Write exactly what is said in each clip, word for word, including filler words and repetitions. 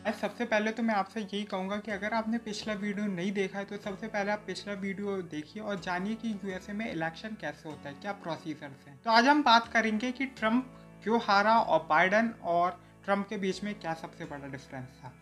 आज सबसे पहले तो मैं आपसे यही कहूँगा कि अगर आपने पिछला वीडियो नहीं देखा है तो सबसे पहले आप पिछला वीडियो देखिए और जानिए कि यूएसए में इलेक्शन कैसे होता है, क्या प्रोसीजर्स हैं। तो आज हम बात करेंगे कि ट्रम्प क्यों हारा और बाइडन और ट्रम्प के बीच में क्या सबसे बड़ा डिफरेंस था।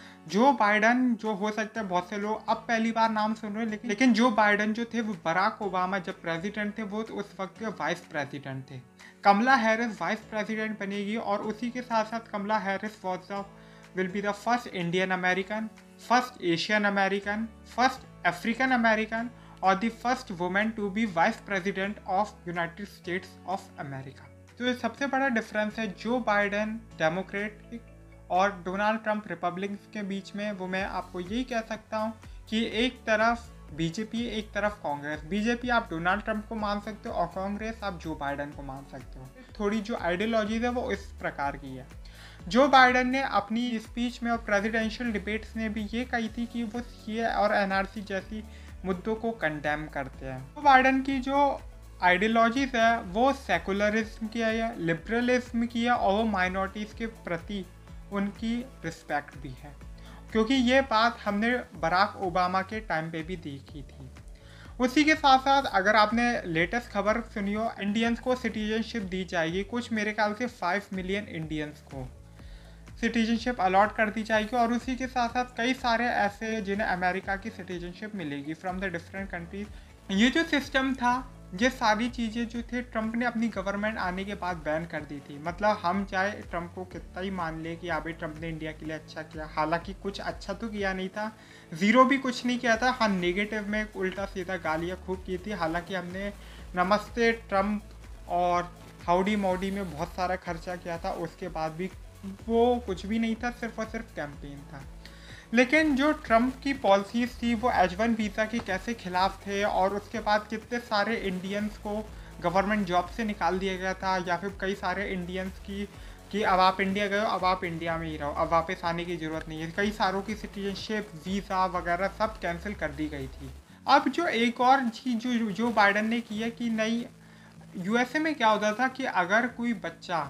जो बाइडन, जो हो सकता है बहुत से लोग अब पहली बार नाम सुन रहे हैं, लेकिन लेकिन जो बाइडन जो थे वो बराक ओबामा जब प्रेसिडेंट थे वो तो उस वक्त के वाइस प्रेसिडेंट थे। कमला हैरिस वाइस प्रेसिडेंट बनेगी और उसी के साथ साथ Kamala Harris was the will be the first Indian American, first Asian American, first African American और the first woman to be vice president of United States of America। तो ये सबसे बड़ा डिफरेंस है जो बाइडन डेमोक्रेटिक और Donald Trump republic के बीच में, वो मैं आपको यही कह सकता हूँ कि एक तरफ बीजेपी, एक तरफ कांग्रेस। बीजेपी आप डोनाल्ड ट्रंप को मान सकते हो और कांग्रेस आप जो बाइडन को मान सकते हो। थोड़ी जो आइडियोलॉजीज है वो इस प्रकार की है। जो बाइडन ने अपनी स्पीच में और प्रेसिडेंशियल डिबेट्स ने भी ये कही थी कि वो सीए और एनआरसी जैसी मुद्दों को कंडेम करते हैं। तो बाइडन की जो आइडियोलॉजीज है वो सेकुलरिज्म की है, लिबरलिज्म की है और वो माइनॉरिटीज़ के प्रति उनकी रिस्पेक्ट भी है, क्योंकि ये बात हमने बराक ओबामा के टाइम पे भी देखी थी। उसी के साथ साथ अगर आपने लेटेस्ट खबर सुनी हो, इंडियंस को सिटीजनशिप दी जाएगी। कुछ मेरे ख्याल से फाइव मिलियन इंडियंस को सिटीजनशिप अलॉट कर दी जाएगी और उसी के साथ साथ कई सारे ऐसे जिन्हें अमेरिका की सिटीजनशिप मिलेगी फ्रॉम द डिफरेंट कंट्रीज। ये जो सिस्टम था, ये सारी चीज़ें जो थे ट्रंप ने अपनी गवर्नमेंट आने के बाद बैन कर दी थी। मतलब हम चाहे ट्रंप को कितना ही मान ले कि अभी ट्रंप ने इंडिया के लिए अच्छा किया, हालांकि कुछ अच्छा तो किया नहीं था, ज़ीरो भी कुछ नहीं किया था। हाँ, नेगेटिव में उल्टा सीधा गालियाँ खूब की थी। हालांकि हमने नमस्ते ट्रंप और हाउडी मोडी में बहुत सारा खर्चा किया था, उसके बाद भी वो कुछ भी नहीं था, सिर्फ और सिर्फ कैंपेन था। लेकिन जो ट्रंप की पॉलिसीज थी वो एच वन वीज़ा के कैसे खिलाफ थे और उसके बाद कितने सारे इंडियंस को गवर्नमेंट जॉब से निकाल दिया गया था, या फिर कई सारे इंडियंस की कि अब आप इंडिया गए हो, अब आप इंडिया में ही रहो, अब वापस आने की ज़रूरत नहीं है। कई सारों की सिटीजनशिप, वीज़ा वगैरह सब कैंसिल कर दी गई थी। अब जो एक और चीज़ जो जो बाइडन ने की है कि नहीं, यूएसए में क्या होता था कि अगर कोई बच्चा,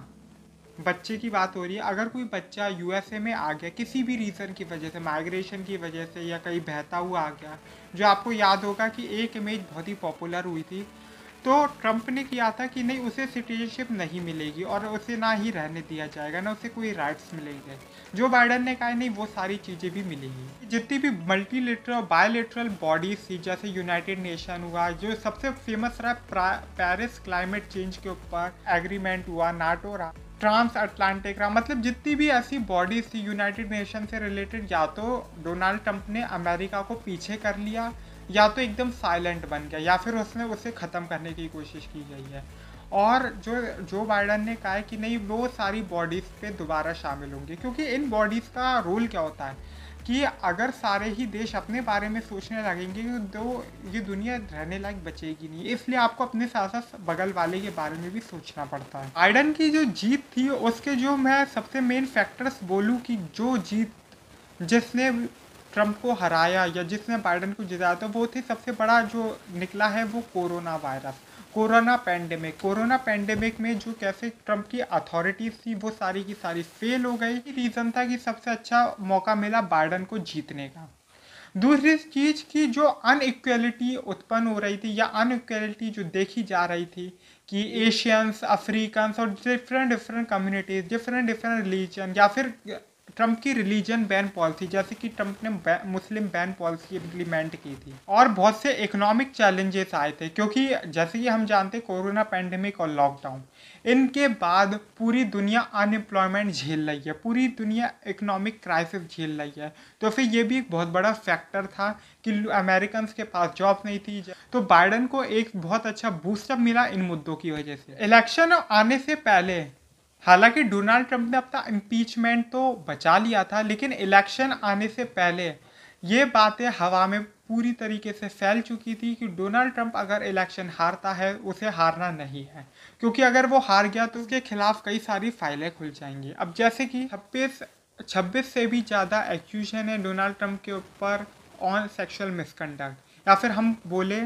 बच्चे की बात हो रही है, अगर कोई बच्चा यूएसए में आ गया किसी भी रीज़न की वजह से, माइग्रेशन की वजह से या कहीं बहता हुआ आ गया, जो आपको याद होगा कि एक इमेज बहुत ही पॉपुलर हुई थी, तो ट्रंप ने किया था कि नहीं, उसे सिटीजनशिप नहीं मिलेगी और उसे ना ही रहने दिया जाएगा, ना उसे कोई राइट्स मिलेंगे। जो बाइडन ने कहा नहीं, वो सारी चीज़ें भी मिलेंगी। जितनी भी मल्टीलेटरल बायोलेटरल बॉडीज थी, जैसे यूनाइटेड नेशन हुआ, जो सबसे फेमस रहा पेरिस क्लाइमेट चेंज के ऊपर एग्रीमेंट हुआ, नाटो रहा, ट्रांस अटलांटिक रहा, मतलब जितनी भी ऐसी बॉडीज थी यूनाइटेड नेशन से रिलेटेड, या तो डोनाल्ड ट्रंप ने अमेरिका को पीछे कर लिया, या तो एकदम साइलेंट बन गया, या फिर उसने उसे ख़त्म करने की कोशिश की गई है। और जो जो बाइडन ने कहा है कि नहीं, वो सारी बॉडीज़ पे दोबारा शामिल होंगे, क्योंकि इन बॉडीज़ का रोल क्या होता है कि अगर सारे ही देश अपने बारे में सोचने लगेंगे तो ये दुनिया रहने लायक बचेगी नहीं। इसलिए आपको अपने साथ साथ बगल वाले के बारे में भी सोचना पड़ता है। बाइडन की जो जीत थी उसके जो मैं सबसे मेन फैक्टर्स बोलूँ कि जो जीत जिसने ट्रंप को हराया या जिसने बाइडन को जिताया, तो वो थी सबसे बड़ा जो निकला है वो corona virus, corona pandemic. Corona pandemic में जो कैसे ट्रंप की अथॉरिटीज़ थी वो सारी की सारी फेल हो गई। रीज़न था कि सबसे अच्छा मौका मिला बाइडन को जीतने का। दूसरी चीज़ की जो अनइक्वलिटी उत्पन्न हो रही थी या अनइक्वलिटी जो देखी जा रही थी कि एशियंस, अफ्रीकन्स और different different communities, different different religion, या फिर ट्रंप की रिलीजन बैन पॉलिसी, जैसे कि ट्रंप ने मुस्लिम बैन पॉलिसी इम्प्लीमेंट की थी, और बहुत से इकोनॉमिक चैलेंजेस आए थे, क्योंकि जैसे कि हम जानते कोरोना पैंडेमिक और लॉकडाउन, इनके बाद पूरी दुनिया अनएम्प्लॉयमेंट झेल रही है, पूरी दुनिया इकोनॉमिक क्राइसिस झेल रही है। तो फिर ये भी एक बहुत बड़ा फैक्टर था कि अमेरिकन के पास जॉब नहीं थी, तो बाइडन को एक बहुत अच्छा बूस्टअप मिला इन मुद्दों की वजह से। इलेक्शन आने से पहले हालांकि डोनाल्ड ट्रंप ने अपना इम्पीचमेंट तो बचा लिया था, लेकिन इलेक्शन आने से पहले ये बातें हवा में पूरी तरीके से फैल चुकी थी कि डोनाल्ड ट्रंप अगर इलेक्शन हारता है, उसे हारना नहीं है, क्योंकि अगर वो हार गया तो उसके खिलाफ कई सारी फाइलें खुल जाएंगी। अब जैसे कि छब्बीस छब्बीस से भी ज़्यादा एक्यूजेशन है डोनाल्ड ट्रंप के ऊपर ऑन सेक्सुअल मिसकंडक्ट, या फिर हम बोले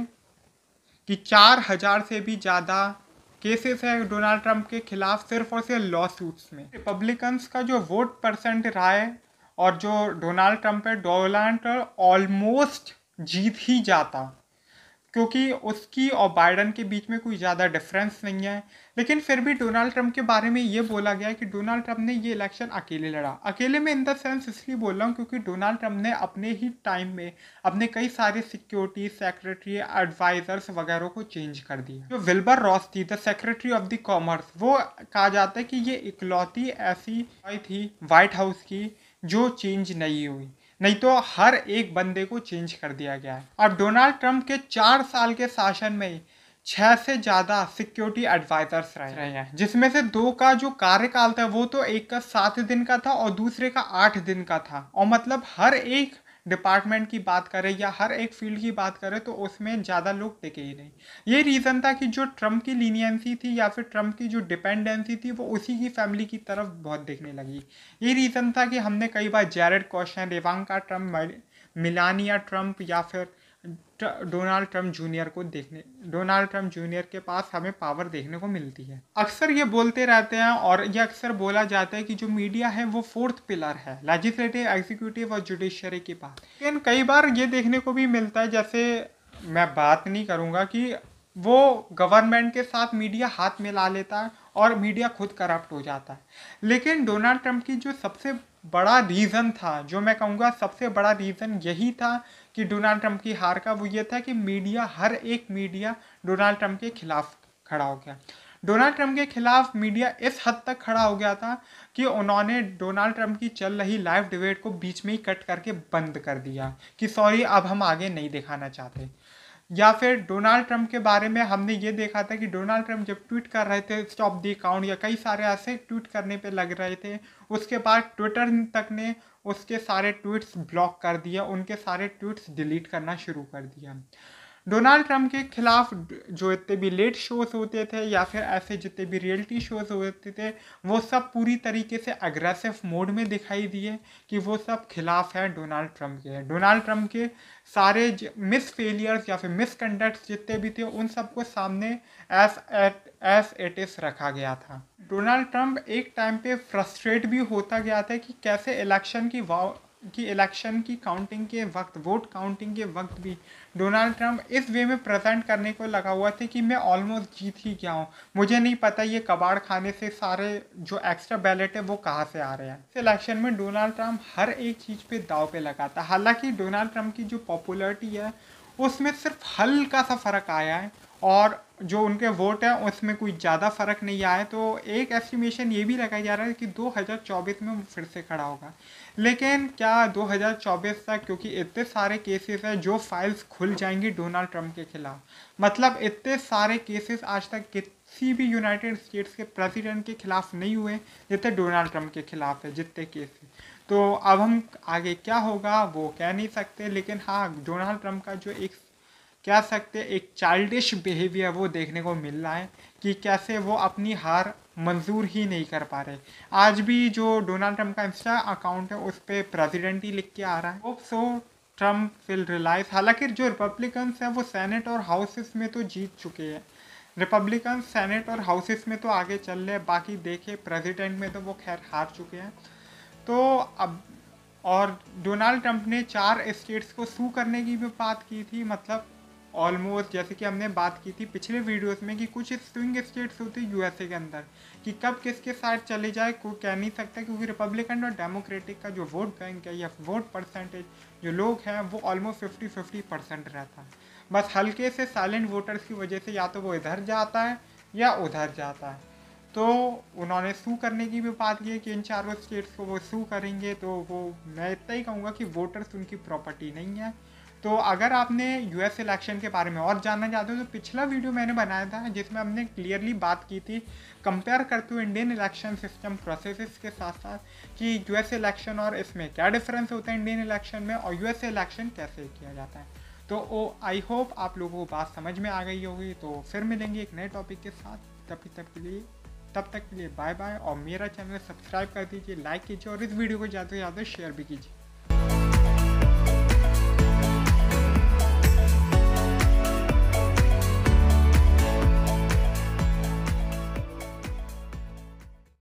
कि चार हजार से भी ज़्यादा केसेस है डोनाल्ड ट्रंप के खिलाफ सिर्फ और सिर्फ लॉ सूट्स में। रिपब्लिकन्स का जो वोट परसेंट रहा है और जो डोनाल्ड ट्रंप है, डोनाल्ड ट्रंप ऑलमोस्ट जीत ही जाता, क्योंकि उसकी और बाइडन के बीच में कोई ज़्यादा डिफरेंस नहीं है। लेकिन फिर भी डोनाल्ड ट्रंप के बारे में ये बोला गया है कि डोनाल्ड ट्रंप ने ये इलेक्शन अकेले लड़ा। अकेले में इन द सेंस इसलिए बोल रहा हूँ क्योंकि डोनाल्ड ट्रंप ने अपने ही टाइम में अपने कई सारे सिक्योरिटी सेक्रेटरी एडवाइजर्स वगैरह को चेंज कर दिया। जो विल्बर रॉस थी, the secretary of the commerce, वो कहा जाता है कि ये इकलौती ऐसी थी वाइट हाउस की जो चेंज नहीं हुई, नहीं तो हर एक बंदे को चेंज कर दिया गया है। अब डोनाल्ड ट्रंप के चार साल के शासन में छह से ज्यादा सिक्योरिटी एडवाइजर्स रहे हैं, जिसमें से दो का जो कार्यकाल था वो तो एक का सात दिन का था और दूसरे का आठ दिन का था। और मतलब हर एक डिपार्टमेंट की बात करें या हर एक फील्ड की बात करें तो उसमें ज़्यादा लोग टिके ही नहीं। ये रीज़न था कि जो ट्रंप की लीनियंसी थी या फिर ट्रंप की जो डिपेंडेंसी थी वो उसी की फैमिली की तरफ बहुत दिखने लगी। ये रीज़न था कि हमने कई बार Jared Kushner, Ivanka Trump, Melania Trump या फिर डोनाल्ड ट्रंप जूनियर को देखने डोनाल्ड ट्रंप जूनियर के पास हमें पावर देखने को मिलती है। अक्सर ये बोलते रहते हैं और ये अक्सर बोला जाता है कि जो मीडिया है वो फोर्थ पिलर है लेजिस्लेटिव, एग्जीक्यूटिव और जुडिशरी के पास। लेकिन कई बार ये देखने को भी मिलता है, जैसे मैं बात नहीं करूँगा कि वो गवर्नमेंट के साथ मीडिया हाथ मिला लेता है और मीडिया खुद करप्ट हो जाता है। लेकिन डोनाल्ड ट्रंप की जो सबसे बड़ा रीज़न था, जो मैं कहूँगा सबसे बड़ा रीज़न यही था कि डोनाल्ड ट्रंप की हार का, वो ये था कि मीडिया, हर एक मीडिया डोनाल्ड ट्रंप के खिलाफ खड़ा हो गया। डोनाल्ड ट्रंप के खिलाफ मीडिया इस हद तक खड़ा हो गया था कि उन्होंने डोनाल्ड ट्रंप की चल रही लाइव डिबेट को बीच में ही कट करके बंद कर दिया कि सॉरी अब हम आगे नहीं दिखाना चाहते। या फिर डोनाल्ड ट्रंप के बारे में हमने ये देखा था कि डोनाल्ड ट्रंप जब ट्वीट कर रहे थे स्टॉप द अकाउंट या कई सारे ऐसे ट्वीट करने पे लग रहे थे, उसके बाद ट्विटर तक ने उसके सारे ट्वीट्स ब्लॉक कर दिया, उनके सारे ट्वीट्स डिलीट करना शुरू कर दिया। डोनाल्ड ट्रंप के खिलाफ जो इतने भी लेट शोज होते थे या फिर ऐसे जितने भी रियलिटी शोज होते थे वो सब पूरी तरीके से अग्रेसिव मोड में दिखाई दिए कि वो सब खिलाफ है डोनाल्ड ट्रंप के। डोनाल्ड ट्रंप के सारे मिस फेलियर्स या फिर मिसकंडक्ट जितने भी थे उन सबको सामने as at as it is रखा गया था। डोनाल्ड ट्रंप एक टाइम पे फ्रस्ट्रेट भी होता गया था कि कैसे इलेक्शन की वाव कि इलेक्शन की काउंटिंग के वक्त, वोट काउंटिंग के वक्त भी डोनाल्ड ट्रंप इस वे में प्रेजेंट करने को लगा हुआ था कि मैं ऑलमोस्ट जीत ही गया हूँ, मुझे नहीं पता ये कबाड़ खाने से सारे जो एक्स्ट्रा बैलेट है वो कहाँ से आ रहे हैं। इस इलेक्शन में डोनाल्ड ट्रंप हर एक चीज़ पे दाव पे लगाता। हालांकि डोनाल्ड ट्रंप की जो पॉपुलैरिटी है उसमें सिर्फ हल्का सा फ़र्क आया है और जो उनके वोट है उसमें कोई ज़्यादा फ़र्क नहीं आया। तो एक एस्टिमेशन ये भी लगाया जा रहा है कि दो हज़ार चौबीस में वो फिर से खड़ा होगा। लेकिन क्या दो हज़ार चौबीस तक, क्योंकि इतने सारे केसेस हैं जो फाइल्स खुल जाएंगी डोनाल्ड ट्रंप के खिलाफ, मतलब इतने सारे केसेस आज तक किसी भी यूनाइटेड स्टेट्स के प्रेसिडेंट के खिलाफ नहीं हुए जितने डोनाल्ड ट्रंप के खिलाफ है, जितने केसेस। तो अब हम आगे क्या होगा वो कह नहीं सकते, लेकिन हाँ डोनाल्ड ट्रंप का जो एक कह सकते एक चाइल्डिश बिहेवियर वो देखने को मिल रहा है कि कैसे वो अपनी हार मंजूर ही नहीं कर पा रहे। आज भी जो डोनाल्ड ट्रंप का इंस्टा अकाउंट है उस पर प्रेसिडेंट ही लिख के आ रहा है, hope so Trump will realise. हालांकि जो रिपब्लिकन्स हैं वो सेनेट और हाउसेस में तो जीत चुके हैं, रिपब्लिकन सेनेट और हाउसेस में तो आगे चल रहे हैं, बाकी देखे प्रेसिडेंट में तो वो खैर हार चुके हैं। तो अब और डोनाल्ड ट्रंप ने चार स्टेट्स को सू करने की भी बात की थी, मतलब ऑलमोस्ट जैसे कि हमने बात की थी पिछले वीडियोस में कि कुछ स्विंग स्टेट्स होते हैं यूएसए के अंदर कि कब किसके साइड चले जाए कोई कह नहीं सकता, क्योंकि रिपब्लिकन और डेमोक्रेटिक का जो वोट बैंक है या वोट परसेंटेज जो लोग हैं वो ऑलमोस्ट फिफ्टी फिफ्टी परसेंट रहता है। बस हल्के से साइलेंट वोटर्स की वजह से या तो वो इधर जाता है या उधर जाता है। तो उन्होंने सू करने की भी बात की है कि इन चारों स्टेट्स को वो सू करेंगे। तो वो मैं इतना ही कहूँगा कि वोटर्स उनकी प्रॉपर्टी नहीं है। तो अगर आपने यूएस इलेक्शन के बारे में और जानना चाहते हो तो पिछला वीडियो मैंने बनाया था जिसमें हमने क्लियरली बात की थी, कंपेयर करते हुए इंडियन इलेक्शन सिस्टम प्रोसेसेस के साथ साथ कि यूएस इलेक्शन और इसमें क्या डिफरेंस होता है इंडियन इलेक्शन में और यूएस इलेक्शन कैसे किया जाता है। तो ओ आई होप आप लोगों को बात समझ में आ गई होगी। तो फिर मिलेंगे एक नए टॉपिक के साथ, तब तक के लिए तब तक के लिए बाय बाय। और मेरा चैनल सब्सक्राइब कर दीजिए, लाइक कीजिए और इस वीडियो को ज़्यादा से ज़्यादा शेयर भी कीजिए।